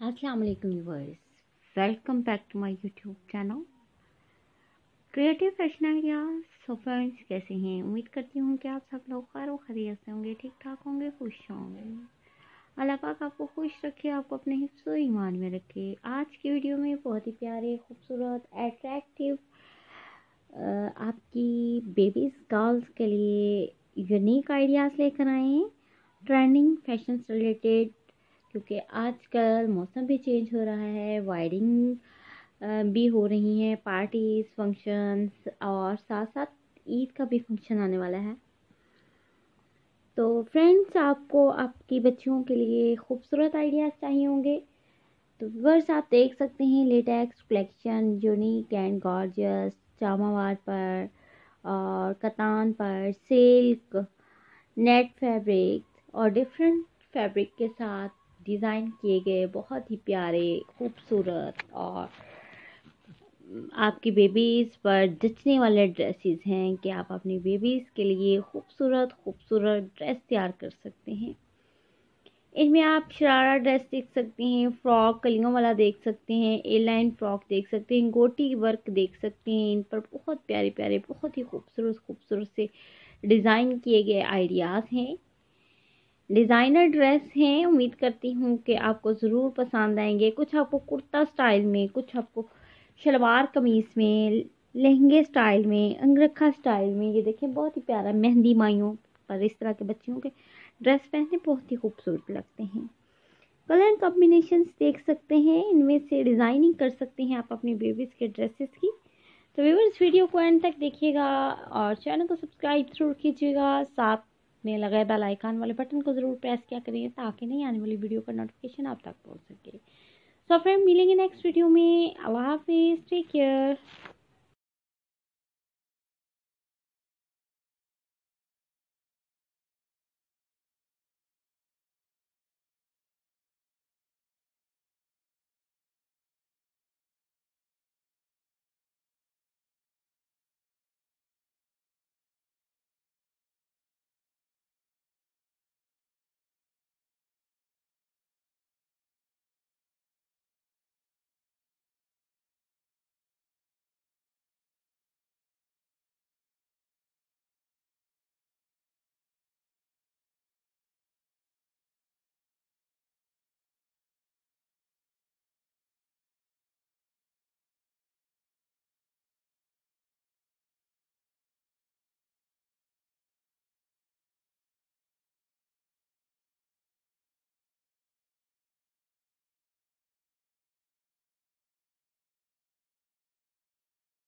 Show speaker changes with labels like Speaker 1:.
Speaker 1: अस्सलाम वालेकुम viewers, welcome back to my YouTube channel creative fashion ideas. So friends, कैसे हैं? उम्मीद करती हूँ कि आप सब लोग खैर खैरियत से होंगे, ठीक ठाक होंगे, खुश होंगे। अल्लाह पाक आपको खुश रखे, आपको अपने हिफ्ज़ ईमान में रखे। आज की वीडियो में बहुत ही प्यारे, खूबसूरत, अट्रैक्टिव आपकी बेबीज गर्ल्स के लिए यूनिक आइडियाज़ लेकर आए हैं, ट्रेंडिंग फैशन से रिलेटेड। क्योंकि आजकल मौसम भी चेंज हो रहा है, वेडिंग भी हो रही हैं, पार्टीज, फंक्शंस, और साथ साथ ईद का भी फंक्शन आने वाला है। तो फ्रेंड्स, आपको आपकी बच्चियों के लिए खूबसूरत आइडियाज़ चाहिए होंगे, तो व्यूअर्स आप देख सकते हैं latest collection unique and gorgeous jamawar पर और कतान पर, सिल्क, नेट फैब्रिक और डिफरेंट फैब्रिक के साथ डिज़ाइन किए गए बहुत ही प्यारे, खूबसूरत और आपकी बेबीज़ पर जचने वाले ड्रेसेस हैं कि आप अपनी बेबीज़ के लिए खूबसूरत खूबसूरत ड्रेस तैयार कर सकते हैं। इनमें आप शरारा ड्रेस देख सकते हैं, फ्रॉक कलियों वाला देख सकते हैं, ए लाइन फ्रॉक देख सकते हैं, गोटी वर्क देख सकते हैं। इन पर बहुत प्यारे प्यारे, बहुत ही खूबसूरत खूबसूरत से डिज़ाइन किए गए आइडियाज़ हैं, डिज़ाइनर ड्रेस हैं। उम्मीद करती हूँ कि आपको ज़रूर पसंद आएंगे। कुछ आपको कुर्ता स्टाइल में, कुछ आपको शलवार कमीज़ में, लहंगे स्टाइल में, अंगरखा स्टाइल में। ये देखें, बहुत ही प्यारा, मेहंदी माइयों पर इस तरह के बच्चियों के ड्रेस पहनने बहुत ही खूबसूरत लगते हैं। कलर कॉम्बिनेशंस देख सकते हैं, इनमें से डिज़ाइनिंग कर सकते हैं आप अपनी बेबीज़ के ड्रेसेस की। तो व्यूअर्स, वीडियो को एंड तक देखिएगा और चैनल को सब्सक्राइब जरूर कीजिएगा। साथ में लगे बेल आइकन वाले बटन को ज़रूर प्रेस किया करिए ताकि नई आने वाली वीडियो का नोटिफिकेशन आप तक पहुंच सके। सो फ्रेंड, मिलेंगे नेक्स्ट वीडियो में। अल्लाह हाफिज़, टेक केयर।